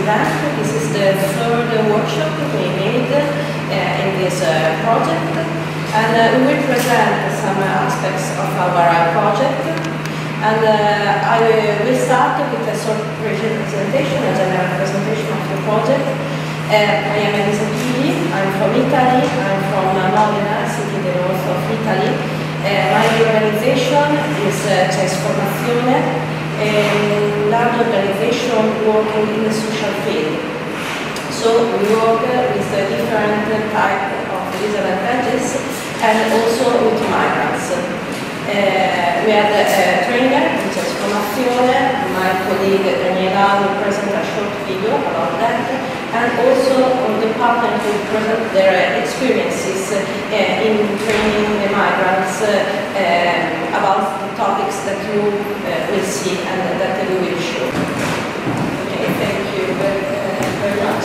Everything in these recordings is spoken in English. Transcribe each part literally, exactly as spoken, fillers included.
event. This is the third workshop we made uh, in this uh, project, and uh, we will present some aspects of our project. And uh, I will start with a short presentation, a general presentation of the project. Uh, I am Elisa Pighi, I'm from Italy, I'm from Modena, city in the north of Italy. Uh, my organization is uh, C E I S FORMAZIONE, a large organization working in the social field. So we work with uh, different types of disadvantages and also with migrants. Uh, we had a trainer, which is FORMAZIONE. My colleague Daniela will present a short video about that, and also on the partner will present their experiences uh, in training the migrants uh, uh, about the topics that you uh, will see and that we will show. Okay, thank you very, uh, very much.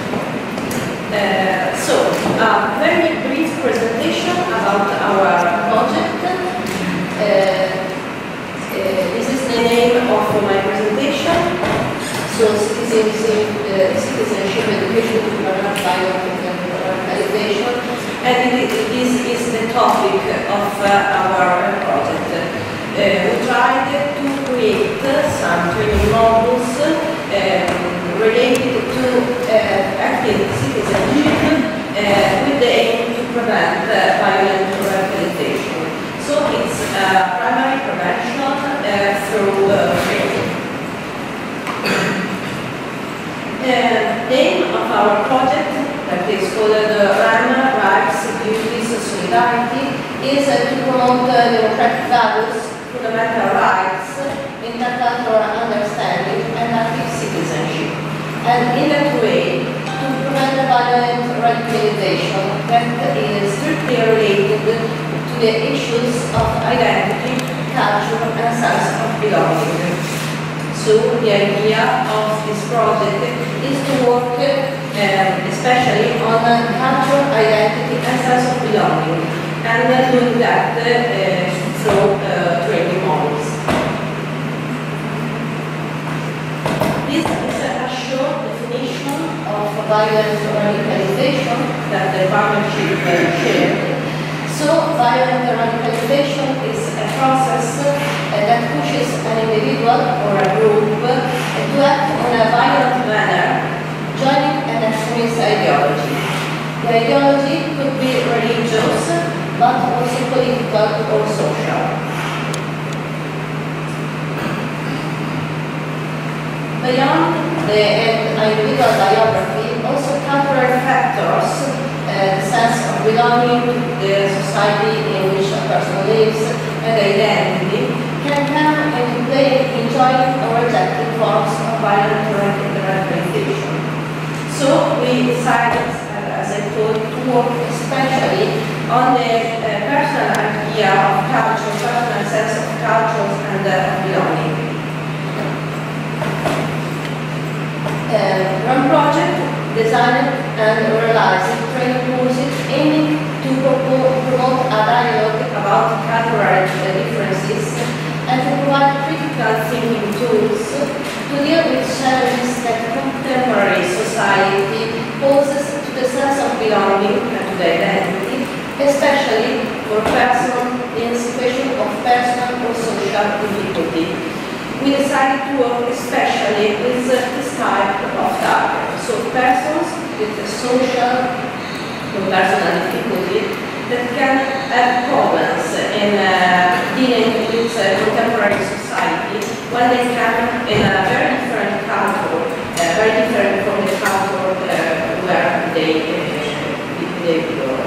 Uh, so, a very brief presentation about our project. Uh, uh, this is the name of my presentation. So, citizenship, uh, citizenship education to prevent violence and radicalization, and it, this is the topic of uh, our project. Uh, we tried to create some training modules um, related to uh, active citizenship uh, with the aim to prevent uh, violent radicalization. So it's uh, primary prevention uh, through uh, training. The name of our project, that is called the R E M, Rights, Duties, Solidarity, is uh, to promote uh, democratic values, fundamental rights, intercultural understanding, and active citizenship. And in that way, to prevent violent radicalization that is strictly related to the issues of identity, culture, and sense of belonging. So the idea of this project is to work um, especially on uh, culture, identity, and sense of belonging, and uh, doing that uh, through uh, training models. This is a short definition of violent radicalization that the partnership uh, shared. So, violent radicalization is a process uh, that pushes an individual or a group uh, to act in a violent manner, joining an extremist ideology. The ideology could be religious, but also political or social. Beyond the individual biography, also cultural factors, Uh, the sense of belonging to the society in which a person lives, and identity, can come into play in joining or rejecting forms of violent radicalization. So we decided, uh, as I told, to work especially on the uh, personal idea of culture, personal sense of culture and uh, belonging. Uh, one project designed and realized training courses aiming to promote a dialogue about cultural differences and to provide critical thinking tools to deal with challenges that contemporary society poses to the sense of belonging and to the identity, especially for persons in a situation of personal or social difficulty. We decided to work especially with uh, this type of target. So persons with a social or personal difficulty that can have problems in uh, dealing with uh, contemporary society when they come in a very different culture, uh, very different from the culture uh, where they, uh, they belong.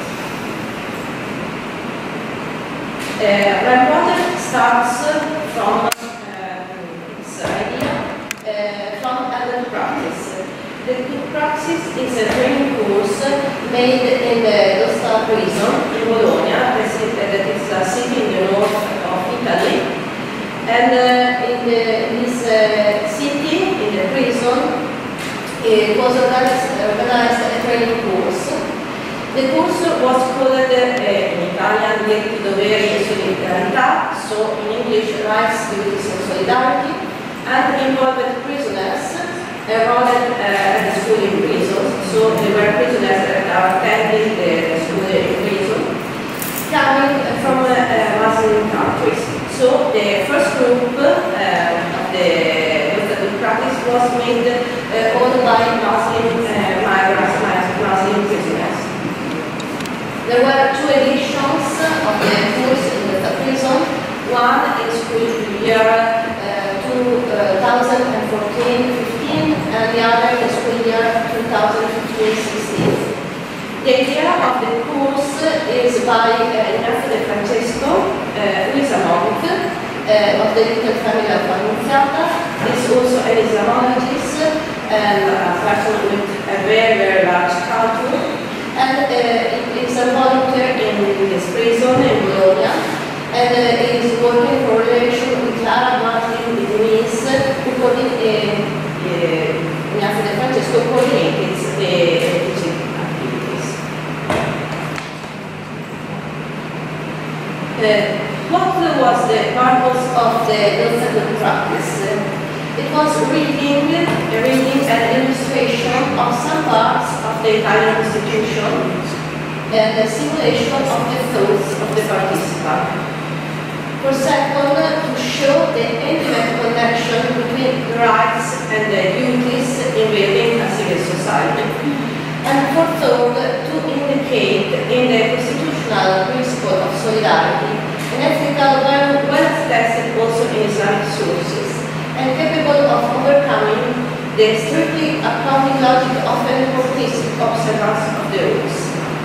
Uh, my project starts from idea uh, from adult practice. The practice is a training course made in the Elisa prison in Bologna, that is a city in the north of Italy. And uh, in, the, in this uh, city, in the prison, it was organized, organized a training course. The course was called uh, in Italian Diritti, Doveri e Solidarietà, so in English Rights, Duties and Solidarity, and involved prisoners enrolled uh, at the school in prison, so they were prisoners that are attending the school in prison, coming from uh, uh, Muslim countries. So the first group uh, of the youth practice was made uh, all by Muslim uh, migrants, Muslim prisoners. There were two editions of the course in the prison, one in school year uh, two thousand fourteen fifteen and the other in school year two thousand fifteen sixteen. The idea of the course is by uh, Ignacio de Francesco, uh, who is a monk uh, of the little family of Annunziata. He's also an Islamologist and a person with a very, very large culture. And uh, is a volunteer in this prison in Bologna. And uh, is working for relation with Arab Muslim Vietnamese, who coordinates, uh, Ignacio de Francesco coordinates the teaching activities. Uh, what was the purpose of the docent practice? It was reading, reading an illustration of some parts of the Italian Constitution and the simulation of the thoughts of the participant. For second, to show the intimate connection between the rights and the duties in building a civil society. And for third, to indicate in the constitutional principle of solidarity an ethical value well tested also in Islamic sources, and capable of overcoming the strictly accounting logic of enforced observance of the rules.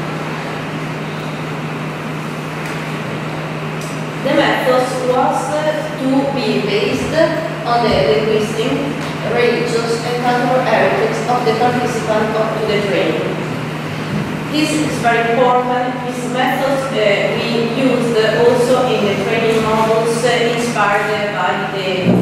The method was to be based on the linguistic, religious, and cultural heritage of the participant to the training. This is very important. This method uh, we used also in the training models uh, inspired by the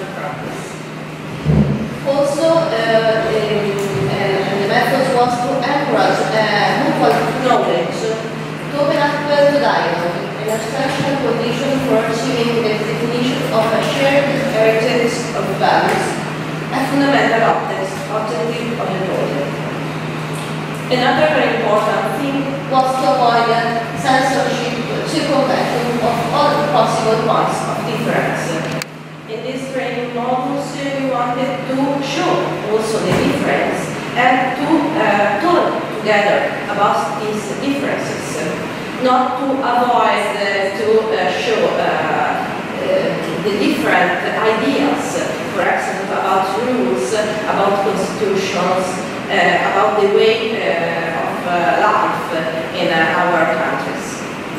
Also, uh, the, uh, the method was to encourage uh, mutual knowledge, to open up uh, to dialogue, an essential condition for achieving the definition of a shared heritage of values, a fundamental object, objective of the project. Another very important thing was to avoid censorship, circumvention of all possible points of difference. In this training modules, we wanted to show also the difference and to uh, talk together about these differences, not to avoid uh, to uh, show uh, uh, the different ideas, for example, about rules, about constitutions, uh, about the way uh, of uh, life in uh, our countries.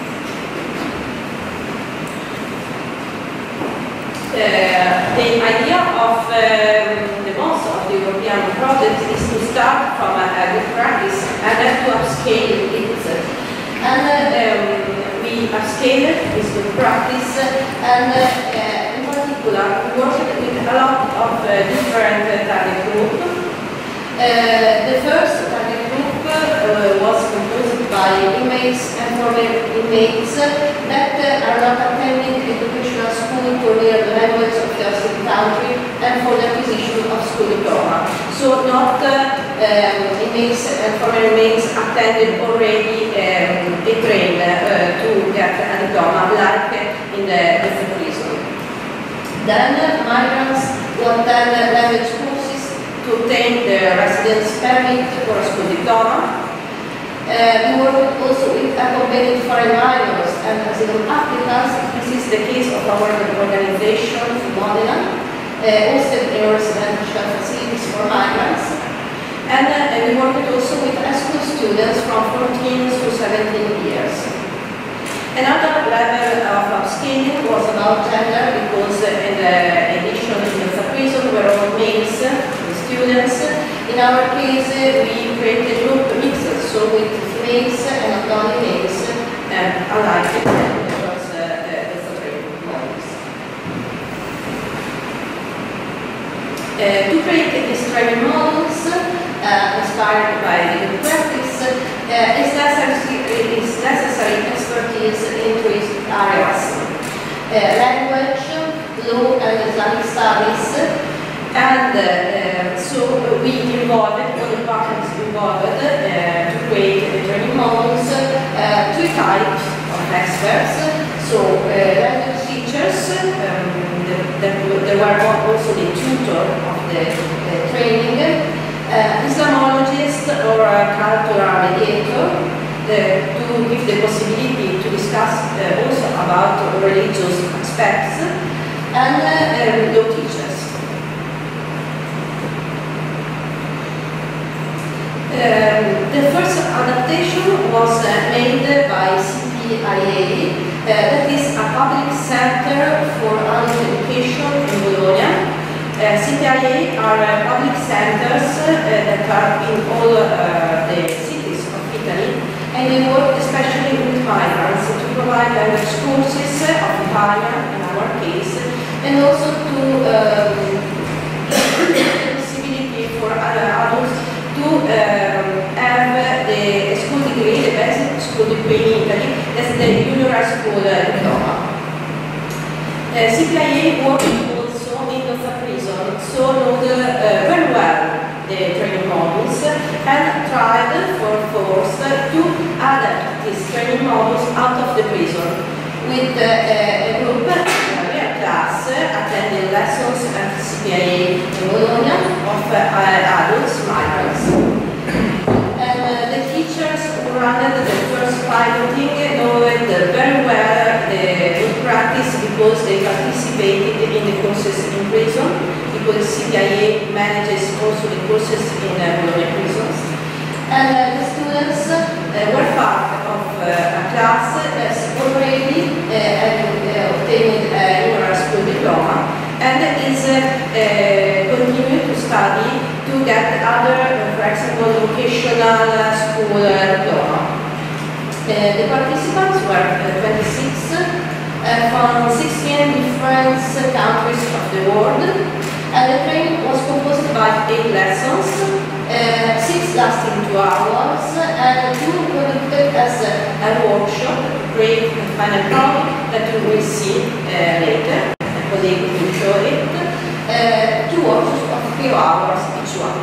Uh, the idea of um, the most of the European project is to start from a, a good practice and then to upscale it. And uh, um, we upscaled this good practice, and uh, in particular we worked with a lot of uh, different uh, target groups. Uh, the first target group uh, was composed by inmates and former inmates that uh, are not attending educational school to learn the language of their state country and for the acquisition of school diploma. So not uh, um, inmates and former inmates attended already um, a train uh, to get a diploma like in the, in the prison. Then uh, migrants who attend language courses to obtain the residence permit for a school diploma. Uh, we work also with accompanied foreign minors and asylum applicants. This is the case of our organization in Modena, uh, hosted in residential facilities for migrants. And uh, we worked also with high school students from fourteen to seventeen years. Another level of upscaling was about gender, because in the edition in the prison were all males, students. In our case, we created group mixes, so with females and not only males, and alike across uh, the, the three models. Uh, to create these training models, uh, inspired by the good practice, uh, is, necessary, is necessary expertise in three areas: uh, language, law, and Islamic studies. And uh, so we involved, all the partners involved, uh, to create the training models, uh, two types of experts. So uh, language teachers, um, the, the, there were also the tutor of the uh, training, uh, Islamologist or a cultural mediator, uh, to give the possibility to discuss uh, also about religious aspects, and uh, um, law teachers. Um, the first adaptation was uh, made by C E I A, uh, that is a public center for adult education in Bologna. Uh, C E I A are uh, public centers uh, that are in all uh, the cities of Italy, and they work especially with migrants to provide language courses of Italian, in our case, and also to um, give the possibility for other adults to um, have the school degree, the basic school degree in Italy, as the junior high school diploma. Uh, C P I A worked also in the prison, so knows uh, very well the training modules, and tried for force to adapt these training modules out of the prison with uh, a group, a class, attending lessons at C P I A in Bologna of uh, adults, migrants. And uh, the teachers who ran the first piloting know it very well the good practice because they participated in the courses in prison, because C P I A manages also the courses in uh, Bologna prisons. And uh, the students uh, were part of uh, a class that already uh, uh, obtained a junior school diploma, and is uh, uh, continuing to study to get other, uh, for example, vocational uh, school uh, diploma. Uh, the participants were uh, twenty-six uh, from sixteen different countries of the world, and the training was composed by eight lessons, uh, six lasting two hours, and two conducted as a, a workshop to create the final product that you will see uh, later. Colleague will show it, uh, two workshops of three hours each one.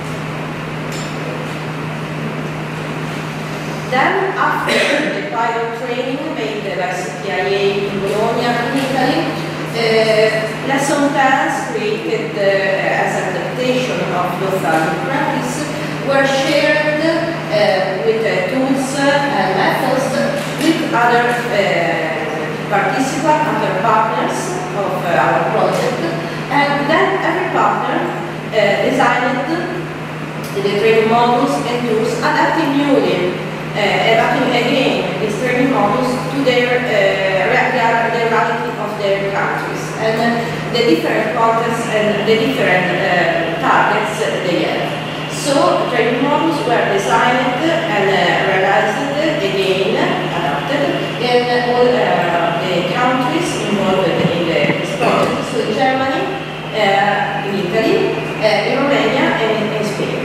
Then, after the pilot training made by C P I A in Bologna, in Italy, uh, lesson plans created uh, as adaptation of local practice were shared uh, with uh, tools and methods with other uh, participants, other partners of uh, our project, and then every partner uh, designed the training modules and tools, adapting newly, uh, adapting again these training modules to their uh, the reality of their countries and uh, the different contexts and the different uh, targets they have. So training modules were designed and uh, realized again, adapted in all uh, the countries involved in this project, so in Germany, uh, in Italy, uh, in Romania, and in, in Spain.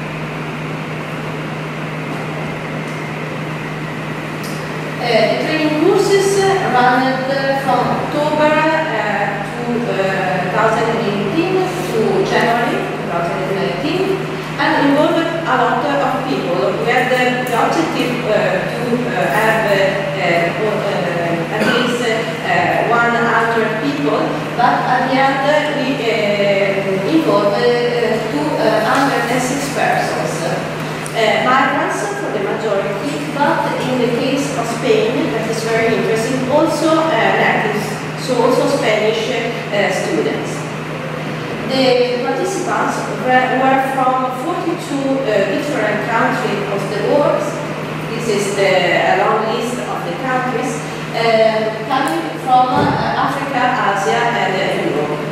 Uh, the training courses ran from October uh, twenty eighteen to January twenty nineteen, and involved a lot of people. We had the, the objective uh, to uh, have uh, uh, at least uh, one hundred people, but at the end uh, we uh, involved uh, two hundred six persons. Uh, migrants for the majority, but in the case of Spain, that is very interesting, also uh, natives, so also Spanish uh, students. The participants were from forty-two uh, different countries of the world. This is the a long list of the countries, uh, coming from uh, Africa, Asia, and uh, Europe.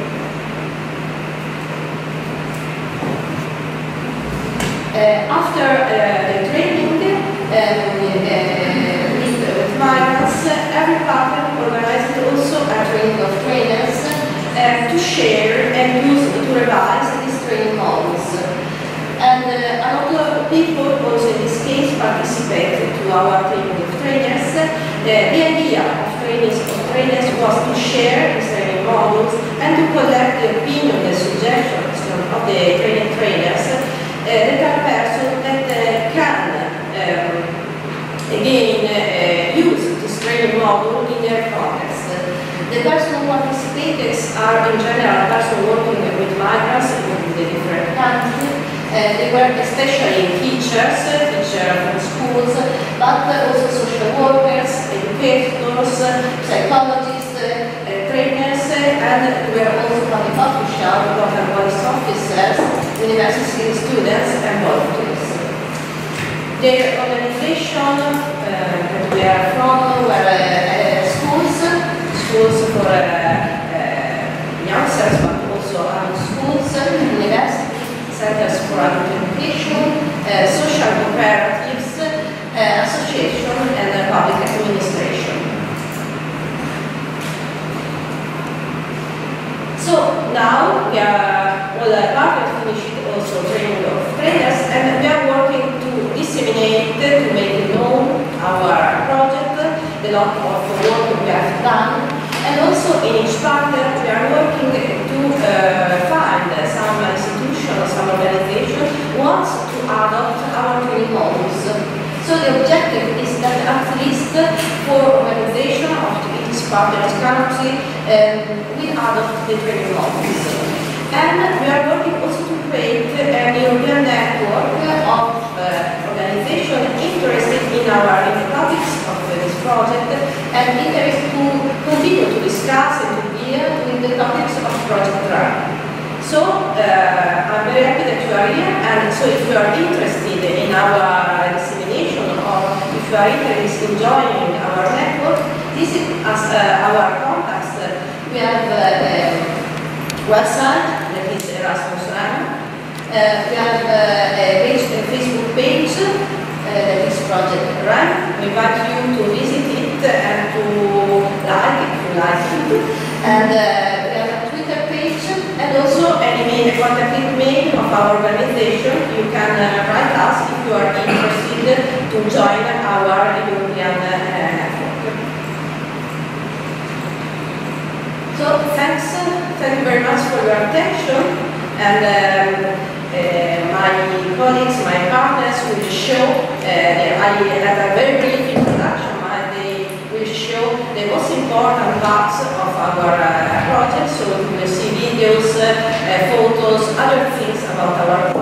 Uh, after uh, the training um, uh, with, with migrants, uh, every partner organized also a training of trainers uh, to share and use to revise these training models. And uh, a lot of people also in this case participated to our training of trainers. Uh, the idea of trainings of trainers was to share these training modules, and to collect the opinion and suggestions of the training trainers, uh, that are persons that uh, can um, again uh, use this training module in their context. The person who participated are in general persons working with migrants in the different countries. Uh, they were especially teachers, uh, teachers from schools, but also social workers, educators, psychologists, uh, uh, trainers, uh, and we were also public officials, local police officers, university students, and volunteers. Their organization uh, that we are from were uh, uh, schools, schools for uh, uh, youngsters, but also adult schools, universities, centers for adult education, uh, social cooperatives, uh, association, and uh, public administration. So now we are all uh, part of finished also training of trainers, and we are working to disseminate, to make known our project, the lot of work we have done, and also in each partner we are working to uh, find some institution or some organization who wants to adopt our training modules. So the objective is that at least four organizations of each partner's country um, will adopt the training modules. And we are working also to create an European network of uh, organizations interested in our in the topics of uh, this project and interested to continue to discuss and to deal with the topics of Project R E M. So uh, I'm very happy that you are here, and so if you are interested in our dissemination or if you are interested in joining our network, this is as uh, our contacts. We have uh, a website that is Erasmus Rem. Uh, we have uh, a, page, a Facebook page uh, that is Project R E M. We invite you to visit it and to like it if you like it. And uh, we have a Twitter page and also an email, a contact email of our organization. You can uh, write us if you are interested to join our European uh, network. So thanks, thank you very much for your attention, and um, uh, my colleagues, my partners will show, uh, I have a very brief introduction, and they will show the most important parts of our uh, project, so you will see videos, uh, uh, photos, other things about our